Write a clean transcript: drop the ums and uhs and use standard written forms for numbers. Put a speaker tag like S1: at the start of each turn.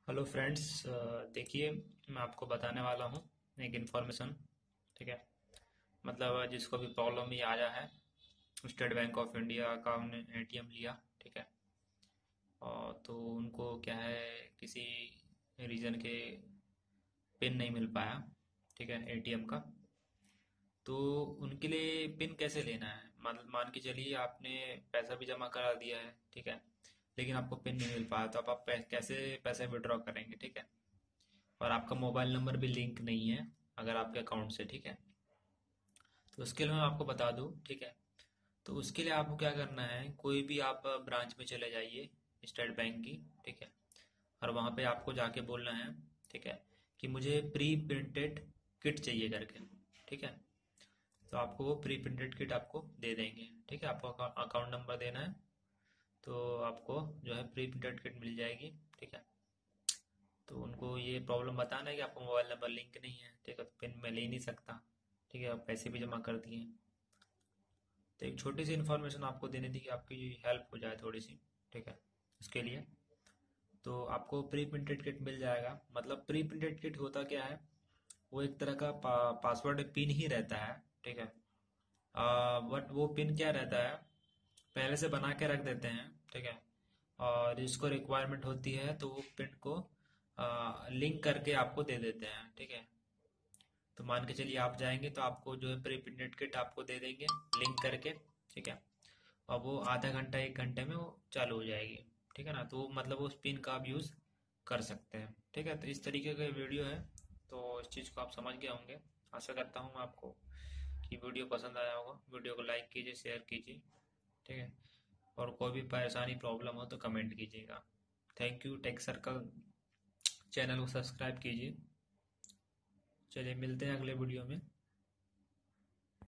S1: Hello friends, देखिए मैं आपको बताने वाला हूँ एक इन्फॉर्मेशन। ठीक है। मतलब जिसको भी प्रॉब्लम ये आया है, स्टेट बैंक ऑफ इंडिया का हमने एटीएम लिया। ठीक है। और तो उनको क्या है, किसी रीज़न के पिन नहीं मिल पाया। ठीक है, एटीएम का। तो उनके लिए पिन कैसे लेना है, मान के चलिए आपने पैसा भी जमा करा दिया है। ठीक है। लेकिन आपको पिन नहीं मिल पाया, तो आप कैसे पैसे विड्रॉ करेंगे। ठीक है। और आपका मोबाइल नंबर भी लिंक नहीं है अगर आपके अकाउंट से। ठीक है। तो उसके लिए मैं आपको बता दूं। ठीक है। तो उसके लिए आपको क्या करना है, कोई भी आप ब्रांच में चले जाइए स्टेट बैंक की। ठीक है। और वहाँ पे आपको जाके बोलना है। ठीक है, कि मुझे प्री प्रिंटेड किट चाहिए करके। ठीक है। तो आपको वो प्री प्रिंटेड किट आपको दे देंगे। ठीक है। आपको अकाउंट नंबर देना है, तो आपको जो है प्री प्रिंटेड किट मिल जाएगी। ठीक है। तो उनको ये प्रॉब्लम बताना है कि आपका मोबाइल नंबर लिंक नहीं है। ठीक है, तो पिन मैं ले नहीं सकता। ठीक है, आप पैसे भी जमा कर दिए। तो एक छोटी सी इन्फॉर्मेशन आपको देनी थी कि आपकी हेल्प हो जाए थोड़ी सी। ठीक है। उसके लिए तो आपको प्री प्रिंटेड किट मिल जाएगा। मतलब प्री प्रिंटेड किट होता क्या है, वो एक तरह का पासवर्ड पिन ही रहता है। ठीक है। बट वो पिन क्या रहता है, पहले से बना के रख देते हैं। ठीक है। और जिसको रिक्वायरमेंट होती है तो वो पिन को लिंक करके आपको दे देते हैं। ठीक है। तो मान के चलिए आप जाएंगे तो आपको जो है प्री प्रिंटेड किट आपको दे देंगे लिंक करके। ठीक है। और वो आधा घंटा एक घंटे में वो चालू हो जाएगी। ठीक है ना, तो मतलब उस पिन का आप यूज़ कर सकते हैं। ठीक है। तो इस तरीके का वीडियो है, तो इस चीज़ को आप समझ गए होंगे। आशा करता हूँ मैं आपको कि वीडियो पसंद आया होगा। वीडियो को लाइक कीजिए, शेयर कीजिए। ठीक है। और कोई भी परेशानी प्रॉब्लम हो तो कमेंट कीजिएगा। Thank you. Tech Circle channel को सब्सक्राइब कीजिए। चलिए मिलते हैं अगले वीडियो में।